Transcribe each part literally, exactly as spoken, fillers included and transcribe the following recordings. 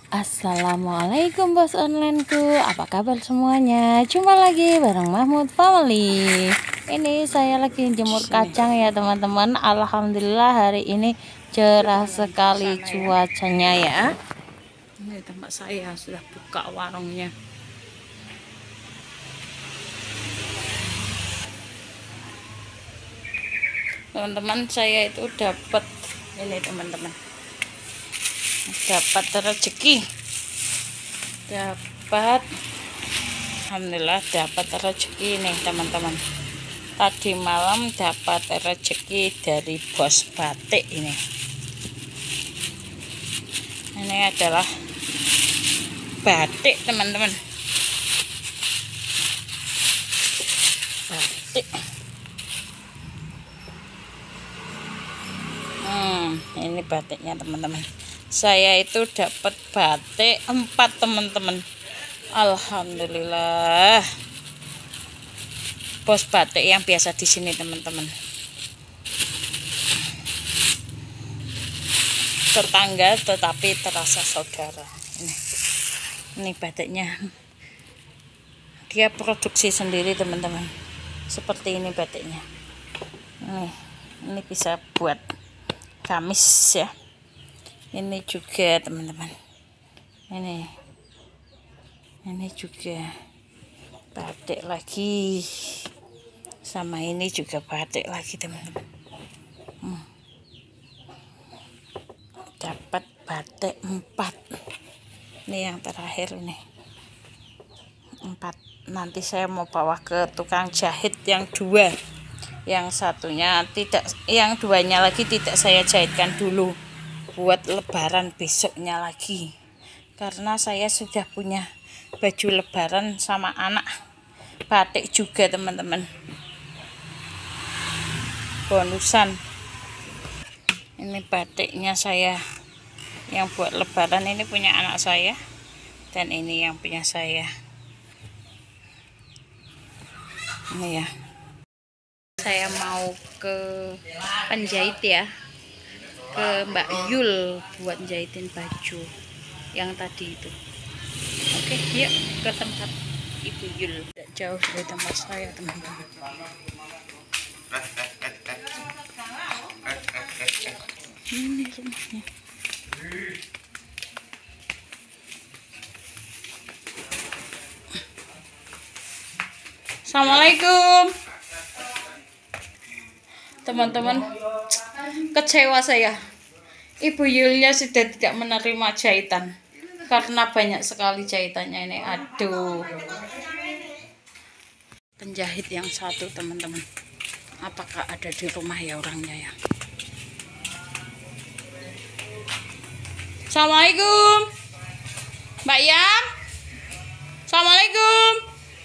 Assalamualaikum bos onlineku, apa kabar semuanya? Jumpa lagi bareng Mahmud Family. Ini saya lagi jemur kacang ya teman-teman. Alhamdulillah hari ini cerah sekali cuacanya ya. Ini tempat saya sudah buka warungnya. Teman-teman, saya itu dapat ini teman-teman. Dapat rezeki, dapat alhamdulillah dapat rezeki nih teman-teman. Tadi malam dapat rezeki dari bos batik ini. Ini adalah batik teman-teman, batik. Hmm, ini batiknya teman-teman. Saya itu dapat batik empat teman-teman. Alhamdulillah. Bos batik yang biasa di sini teman-teman. Tetangga tetapi terasa saudara. Ini, ini batiknya. Dia produksi sendiri teman-teman. Seperti ini batiknya. Ini, ini bisa buat gamis ya. Ini juga teman-teman, ini ini juga batik lagi, sama ini juga batik lagi teman-teman. hmm. Dapat batik empat, ini yang terakhir ini empat. Nanti saya mau bawa ke tukang jahit yang dua, yang satunya tidak, yang duanya lagi tidak saya jahitkan dulu buat lebaran besoknya lagi, karena saya sudah punya baju lebaran sama anak batik juga teman-teman, bonusan. Ini batiknya saya yang buat lebaran, ini punya anak saya dan ini yang punya saya. Ini ya, saya mau ke penjahit ya, ke Mbak Yul buat jahitin baju yang tadi itu. Oke, yuk ke tempat Ibu Yul. Tidak jauh dari tempat saya teman-teman. Ini rumahnya. Assalamualaikum teman-teman. Kecewa saya, Ibu Yulnya sudah tidak menerima jahitan karena banyak sekali jahitannya ini. Aduh, penjahit yang satu teman-teman, apakah ada di rumah ya orangnya ya? Assalamualaikum Mbak Yam. Assalamualaikum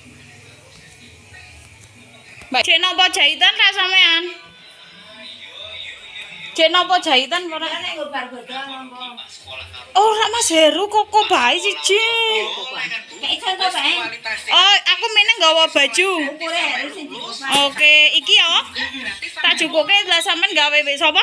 Mbak. Cek nopo jahitan ra sampean? Cek nopo jahitan ora? Oh, rak Mas Heru koko bae siji. Oh, aku meneng nggawa baju. Oke, iki ya. Tak jukuke lah sampean gawe wek sapa?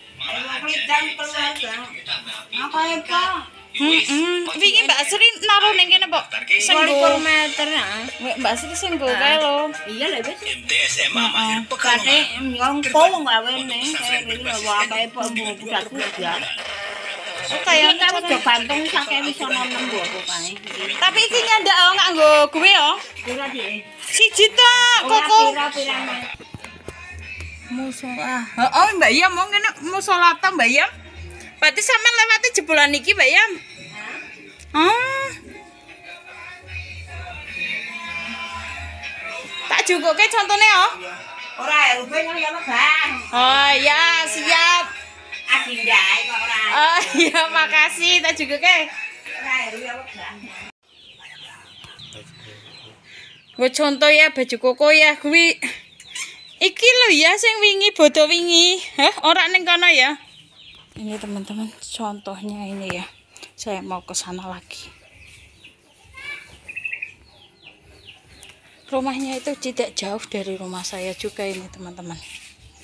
Heeh. Wingi Mbak Sri naruh ning kene, Pok. Sing dua meter ah. Mbak Sri sing go kae lho. Iya lho wis. Heeh. Kate ngongko gawe ning kene wae kae Pok budak kerja. Oh, kayak kamu udah gantung sampai bisa nonem gua kae. Tapi iki nyandak oh nganggo gue ya. Pira dik? Siji tok koko. Musola. Heeh, Mbak Yam mau ngene musola ta Mbak Yam? Berarti sampean lewati jebolan iki Mbak Yam? Oh. Tak jukuke contone ya. Ora rupe nang ya Bang. Oh ya, siap. Adindae kok ora. Oh iya, makasih. Tak jukuke. Ora rupe ya Bang. Gue contoh ya baju koko ya kuwi. Iki lho ya sing wingi bodo wingi. Hah, ora ning kono ya. Ini teman-teman contohnya ini ya. Saya mau ke sana lagi. Rumahnya itu tidak jauh dari rumah saya juga ini teman-teman.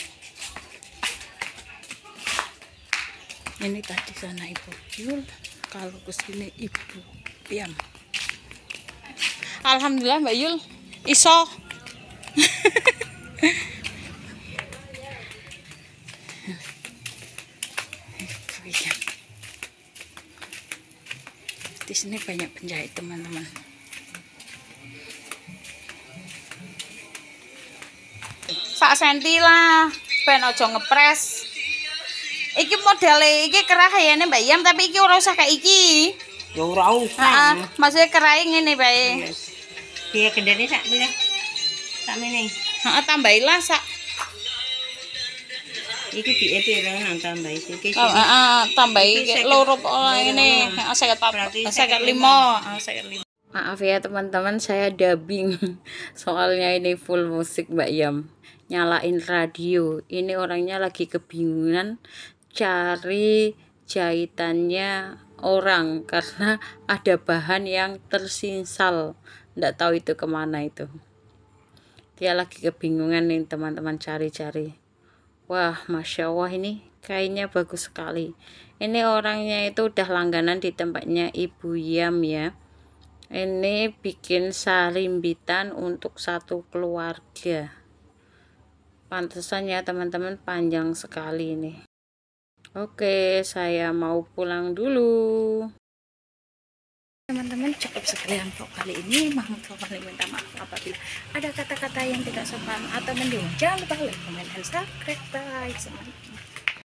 Ini tadi sana Ibu Yul, kalau kesini Ibu Yam. Alhamdulillah Mbak Yul iso. Di sini banyak penjahit teman-teman. Sak senti lah, ben ojo ngepres. Iki modele iki kerah ya nih Mbak Yam, tapi iki ora usah kayak iki. Ya ora Heeh, usah. maksudnya kerai ngene bae. Piye kendene sak meneh. Sak meneh. Heeh, tambahilah sak. Iki piye pira nang tambah iki. Oh, heeh, tambahi loro ngene. Heeh, seket lima. seket lima. Maaf ya teman-teman, saya dubbing. Soalnya ini full musik Mbak Yam. Nyalain radio. Ini orangnya lagi kebingungan cari jahitannya orang karena ada bahan yang tersinsal. Nggak tahu itu kemana itu. Dia lagi kebingungan nih teman-teman cari-cari. Wah, Masya Allah, ini kainnya bagus sekali. Ini orangnya itu udah langganan di tempatnya Ibu Yam ya. Ini bikin sarimbitan untuk satu keluarga. Pantesan ya teman-teman, panjang sekali ini. Oke, saya mau pulang dulu. Teman-teman, cukup sekian untuk kali ini. Mahmud Fafani minta maaf apabila ada kata-kata yang tidak sopan atau mendung. Jangan lupa like, comment, dan subscribe. Bye semuanya.